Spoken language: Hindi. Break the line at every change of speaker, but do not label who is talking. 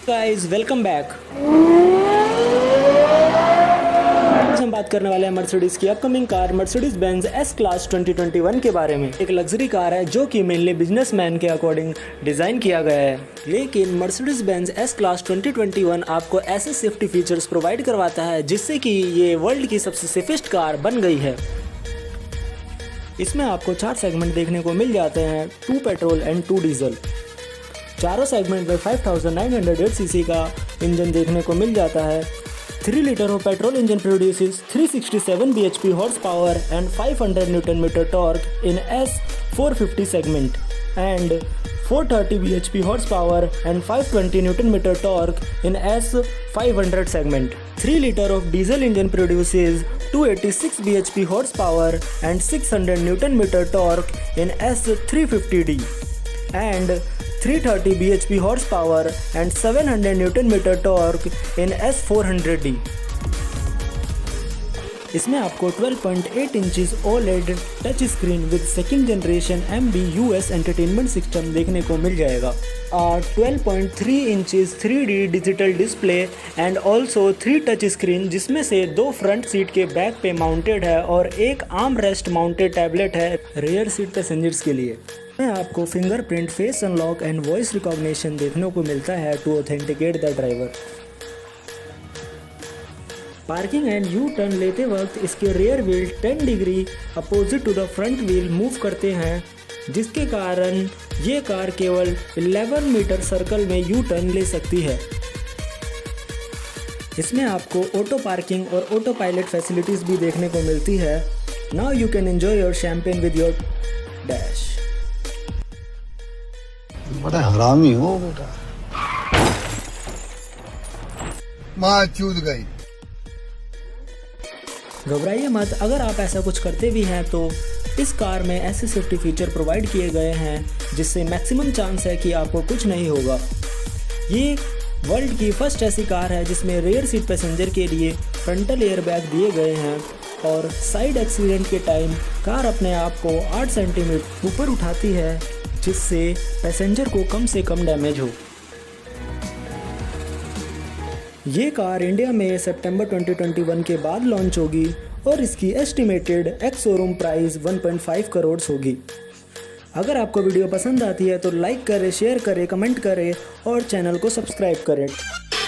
Guys welcome back. आज हम बात करने वाले हैं मर्सिडीज की upcoming car Mercedes Benz S class 2021 के बारे में। एक लग्जरी कार है जो कि मेनली बिजनेसमैन के अकॉर्डिंग डिज़ाइन किया गया है, लेकिन मर्सिडीज बेंज एस क्लास 2021 आपको ऐसे सेफ्टी फीचर्स प्रोवाइड करवाता है जिससे कि ये वर्ल्ड की सबसे सेफेस्ट कार बन गई है। इसमें आपको 4 सेगमेंट देखने को मिल जाते हैं, 2 पेट्रोल एंड 2 डीजल। चारों सेगमेंट में 5908 सीसी का इंजन देखने को मिल जाता है। 3 litre of petrol engine produces 367 bhp horse power and 500 newton metre torque in S450 segment and 430 bhp horse power and 520 newton metre torque in S500 segment. 3 litre of diesel engine produces 286 bhp horse power and 600 newton metre torque in S350D and 330 bhp horsepower and 700 Newton meter torque in S400D. इसमें आपको 12.8 inches OLED touch screen with second generation MBUS entertainment system देखने को मिल जाएगा। 12.3 inches 3D digital display and also 3 touch screen, जिसमें से 2 फ्रंट सीट के बैक पे माउंटेड है और एक आर्म रेस्ट माउंटेड टैबलेट है रियर सीट पैसेंजर्स के लिए। में आपको fingerprint, face unlock and voice recognition देखने को मिलता है to authenticate the driver. Parking and U turn लेते वक्त इसके rear wheel 10 degree opposite to the front wheel move करते हैं, जिसके कारण ये कार केवल 11 मीटर सर्कल में यू टर्न ले सकती है। इसमें आपको ऑटो पार्किंग और ऑटो पायलट फैसिलिटीज भी देखने को मिलती है। Now you can enjoy your champagne with your dash.
बड़ा हरामी हो बेटा। माँ चूत गई।
घबराइए मत, अगर आप ऐसा कुछ करते भी हैं तो इस कार में ऐसे सेफ्टी फीचर प्रोवाइड किए गए हैं जिससे मैक्सिमम चांस है कि आपको कुछ नहीं होगा। ये वर्ल्ड की फर्स्ट ऐसी कार है जिसमें रियर सीट पैसेंजर के लिए फ्रंटल एयर बैग दिए गए हैं और साइड एक्सीडेंट के टाइम कार अपने आप को 8 सेंटीमीटर ऊपर उठाती है, जिससे पैसेंजर को कम से कम डैमेज हो। ये कार इंडिया में सितंबर 2021 के बाद लॉन्च होगी और इसकी estimated ex showroom price 1.5 crore होगी। अगर आपको वीडियो पसंद आती है तो लाइक करें, शेयर करें, कमेंट करें और चैनल को सब्सक्राइब करें।